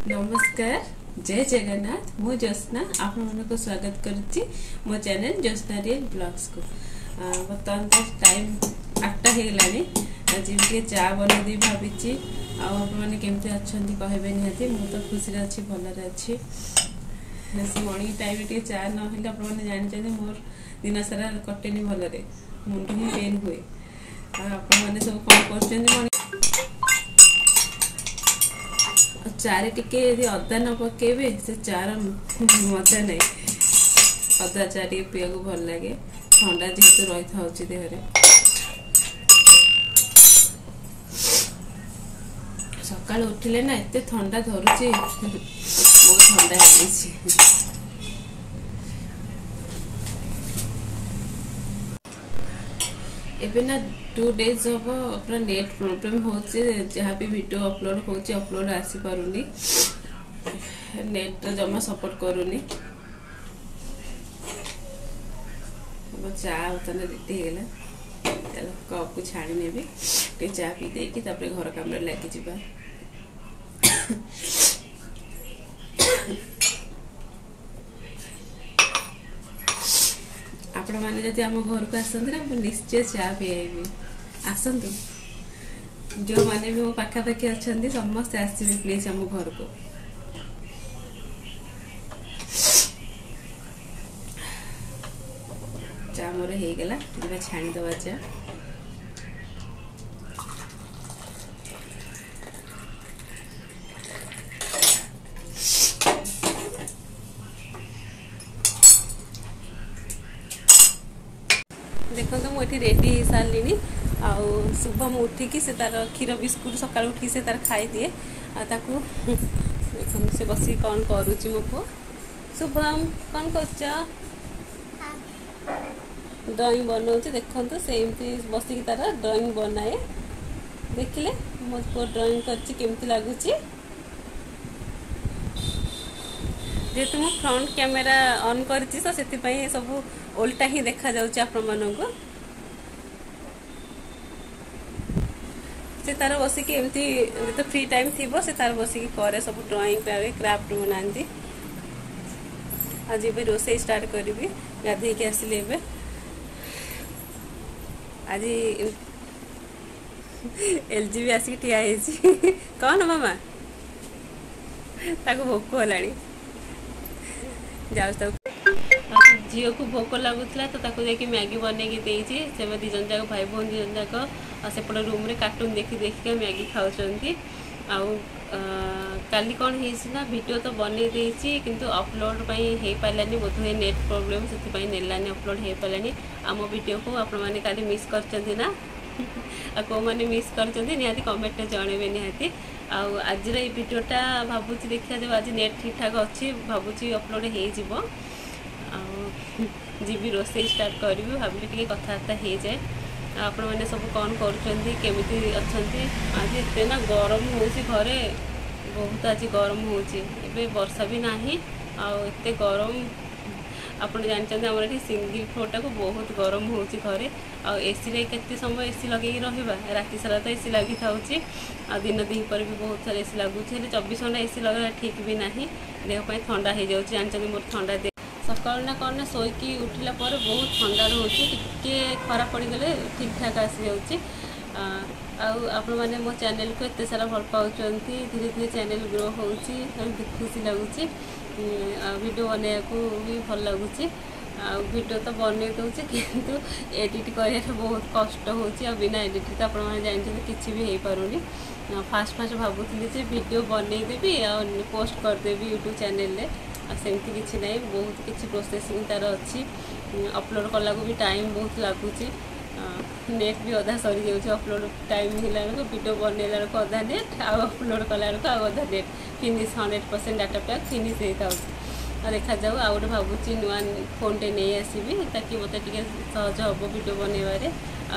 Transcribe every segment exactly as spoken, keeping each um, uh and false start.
नमस्कार जय जगन्नाथ मु ज्योत्ना आप को स्वागत करुच्ची मो चैनल ज्योत्ना रियल ब्लॉग्स को बर्तमान तो टाइम आठटा हो गला आज भी चा बनई भावी आपने केमती अच्छा कहबे निहाती मु तो खुशी अच्छी भलरे अच्छी मॉर्निंग टाइम टे चा ना आपने जानते मोर दिन सारा कटेनि भलरे मुंड ही पेन हुए आपने सब कौन कर चारे टिके यदि अदा न पकेबे से चार मजा नहीं अदा चा टे पीवा को भल लगे ठंडा जेहेतु रही था देहरे सकाल उठिले ना एते ठंडा धरुची बहुत ठंडा है एबे ना टू डेज हम अपना नेट प्रॉब्लम हो जहाँ भी वीडियो अपलोड हो अपलोड आसी पारुनी नेट जमा सपोर्ट करूनी चा बर्तन रेडी है चलो कप को छाड़ी नेबी टे चा पी देकी तापर घर काम रे लागी जिबा आपण माने जदि आम घर को आसते ना निश्चय चा पीएबी आसतु जो माने भी मो पाखापाखि अच्छा समस्त आसबे प्लीज आम घर को चा मोर हो गला छाणी दवा चा देखो तो मुझे रेडी हो सारे आउ शुभम उठिकी से तार क्षीर बिस्कुट सका उठिकी से तार खाई दिए आकू देखो से बस कौन करुच्ची मो पु शुभम कौन कर ड्राइंग बनाऊँ देखो से बसिकी तार ड्राइंग बनाए देखिले मो पु ड्राइंग करमती लगुच जेहेतु मु फ्रंट कैमेरा ऑन कर सब उल्टा ही देखा जाउची आपण माननको से तार बसिकी एमती तो फ्री टाइम थी से तार बसिकी करे सब ड्राइंग पे क्राफ्ट बनाती आज भी रोसे स्टार्ट करी गाधे के आसिले आज एलजी भी आसिक ठिया कौन मामा ताको भोक होलानी जाऊ झील को भोक लगुला तो ताको जाकि मैगी बनैकी देती से दी जन जाक भाई बहन दी जन जाक सेपट रूम रे कार्टून देखी देखिए मैगी खाऊँच आउ काली कौन है वीडियो तो बनई देती किंतु अपलोड हो पारानी बोध हुए नेट प्रोब्लेम से नेलानी अपलोड हो पारानी आम वीडियो को आपण मैंने काली मिस कर ना कौ मैंने मिस कर कमेंट जनइबे निहाती आउ आज वीडियोटा भावुँ देखा जाए आज नेट ठीक ठाक अच्छी भावुँ अपलोड हो जीवी रोसे स्टार्ट करी भाविली टे कथबार्ता हो जाए आपण मैंने सब कौन करमती अच्छा आज एत ना गरम हो घरे बहुत आज गरम हो वर्षा भी नहीं आते गरम आप जानते आम ये सिंगल फ्लोरटा को बहुत गरम हो घरे आसी केते समय एसी लगे रहा राति सारा तो एसी लगी था दिन दी पर भी बहुत सारा एसी लगुच चौबीस घंटा एसी लगे ठीक भी नहीं देहपाई ठंडा हो जाए जानते मोर ठंडा दे सकाल ना कौन ना शोकी उठिला पर बहुत ठंडा रोचे टिके खरा पड़गले ठीक ठाक आसी जाऊँगी आपण मैंने मो चैनल को एत सारा भल पाँच धीरे धीरे चैनल ग्रो हो खुशी लगुच वीडियो बनने को भी भल लगुच वीडियो तो बन दूचे किंतु एडिट कर बहुत कष्ट हो बिना एडिट तो आप जानते किसी भी हो पारुनी फास्ट फास्ट भावुली वीडियो बनईदेवी आ पोस्ट करदेवी यूट्यूब चैनल सेमती किसी ना बहुत किसी प्रोसेसिंग तार अच्छी अपलोड कला भी टाइम बहुत लगुच नेट भी अधा सरी जाऊँ अपलोड टाइम है वीडियो बनला बेलू अधा नेट आ अपलोड कला बेलू अधा net finish hundred percent data pack finish होता है देखा जाऊ आ गए भावुँ नुआ फोन टे नहीं आसबि ताकि मत टे सहज हम वीडियो बनइबारे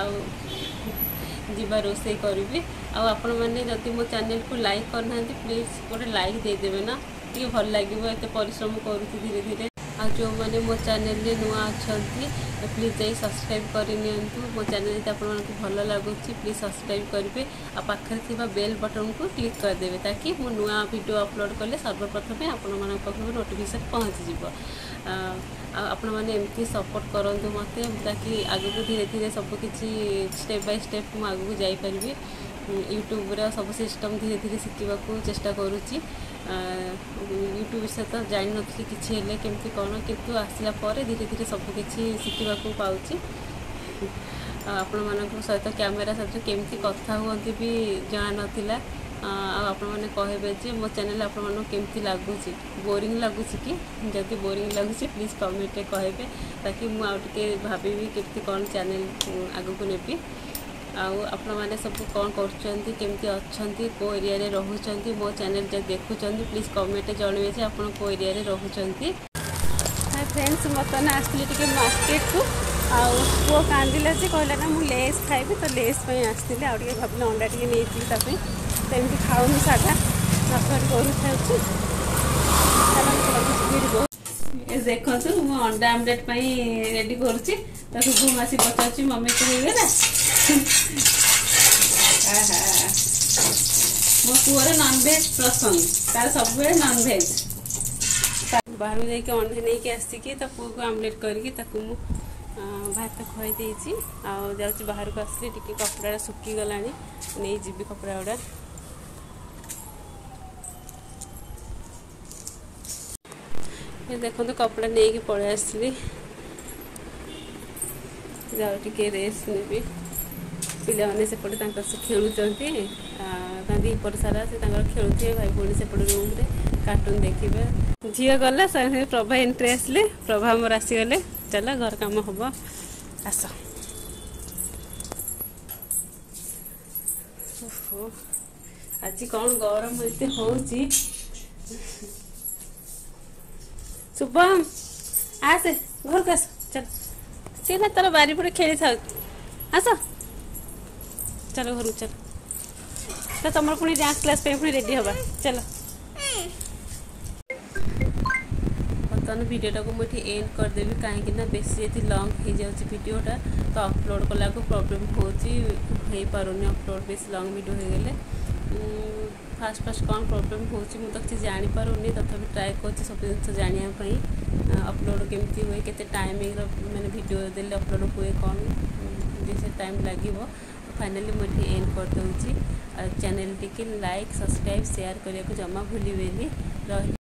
आवा रोसे करी आपण मैंने जदि मो चैनल को लाइक करना प्लीज गोटे लाइक देदेवे ना टे भल लगे एत परिश्रम करुँच धीरे धीरे आ जो मैंने मो चैनल रे नुआ अच्छी प्लीज जाई सब्सक्राइब करनी मो चैनल आप भल लगुच प्लीज सब्सक्राइब करेंगे आ पाखे थी बेल बटन को क्लिक करदे ताकि मो नुआ वीडियो अपलोड कले सर्वप्रथम आपण मान पाखु नोटिफिकेशन पहुँची आपण मैंने एमती सपोर्ट करूँ मत ताकि आग को धीरे धीरे सबकि स्टेप बाय स्टेप मुझे आगू जापरि यूट्यूब सब सिस्टम धीरे धीरे शिखा चेष्टा करुच्ची यूट्यूब विषय तो जान नी कि केमती कौन किंतु आसला धीरे धीरे सबकि शिखा पाऊँ आपण मान सहित कैमेरा सहित केमती कथा हुआ भी जान नाला आपण मैंने कहे जे मो चैनल आपण केमती लगुच बोरिंग लगुच कि जदि बोरिंग लगुच प्लीज कमेंट कहे ताकि मुझे भावी केमती कौन चैनल आग को नेबी आपण मैंने सब कौन करमती अच्छा को एरिया रे रोचंती मो चैनल जब देखुं प्लीज कमेंट जनइबे जे आपण को एरिया रे रोचंती। हाय फ्रेंड्स बर्तमान आसली टिके मार्केट को आउ पुओ कांदिला जे कहला ना मु लेस खाइबी तो लेस पे आसती आउ टिके भाबले अंडा टिके नेइती तापे तो एमती खाऊनी सादा नफर करू खाउछु ए देखो तो मु अंडा आमलेट पई रेडी करूची तो शुभ मासी पचाची मम्मी को हे गेला आहा मो पुअर नॉन वेज पसंद तार सब बेले नॉन वेज बाहर में जाके अंडे नहीं के आसी कि तो पुओ को आमलेट करके ताकू मु भात खुआई देइची आ जाउची बाहर को आसली टिके कपड़ा सुखी गलानी नहीं जीबी कपड़ा उडा ये देखो तो कपड़ा नहीं कि पड़े आसली जाओ टिके रेस्ट नेबी पिला माने सेपटे से खेलुचंती दीपर सारा से खेलुए भाई भौणी सेपटे रूम रे कार्टून देखिए झील गला प्रभा एंट्री आसले प्रभा मोर आसीगले चल घर काम हम आस आज कौन गरम एते होची शुभम आसे घर को आस चल सी ना तार बारी पड़े खेली था आस चलो घर चल तो तुम पुणी डांस क्लास पे पुणी रेडी हवा चलो बर्तमान वीडियोटा को मुझे एंड करदेवी कहीं बेसी ये लंग हो जाऊँगी वीडियोटा तो अपलोड कला प्रॉब्लम हो पारे अपलोड बेस लंग वीडियो हो गले फास्ट फास्ट कौन प्रॉब्लम हो तो किसी जापारूनी तथा ट्राए कर सब जिन जानापी अपलोड केमती हुए के टाइमिंग मैंने वीडियो देले अपलोड हुए कौन से टाइम लगे फाइनली मुझे एंड कर दूँगी चैनल टी लाइक सब्सक्राइब शेयर करने को जमा भूलिए रही